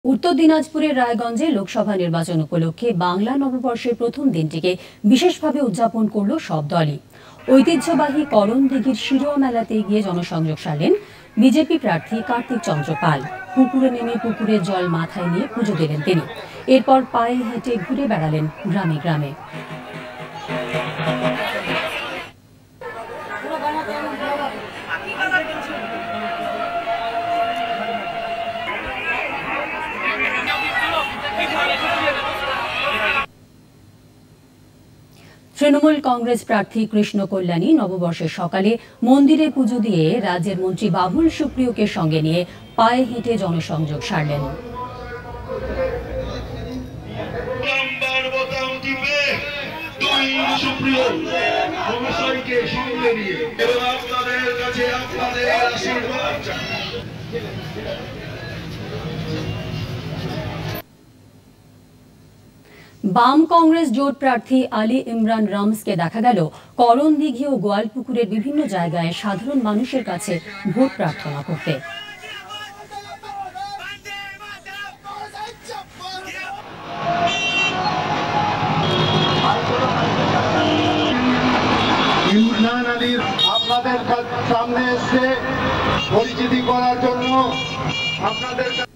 উত্তর দিনাজপুরের রায়গঞ্জে লোকসভা নির্বাচন উপলক্ষে বাংলা নববর্ষের প্রথম দিনটিকে বিশেষভাবে উদযাপন করল সব দলই। ঐতিহ্যবাহী করণদিঘির শিরোয়া মেলাতে গিয়ে জনসংযোগ সারলেন বিজেপি প্রার্থী কার্তিক চন্দ্র পাল। পুকুরে নেমে পুকুরের জল মাথায় নিয়ে পুজো দিলেন তিনি। এরপর পায়ে হেঁটে ঘুরে বেড়ালেন গ্রামে গ্রামে। তৃণমূল কংগ্রেস প্রার্থী কৃষ্ণ কল্যাণী নববর্ষের সকালে মন্দিরে পুজো দিয়ে রাজ্যের মন্ত্রী বাবুল সুপ্রিয়কে সঙ্গে নিয়ে পায়ে হেঁটে জনসংযোগ সারলেন। বাম কংগ্রেস জোট প্রার্থী আলী ইমরান রামসকে দেখা গেল করণদিঘি ও গোয়ালপুকুরের বিভিন্ন জায়গায় সাধারণ মানুষের কাছে ভোট প্রার্থনা করতে। ইমরান আলী আপনাদের সামনে এসে পরিচিতি করার জন্য আপনাদের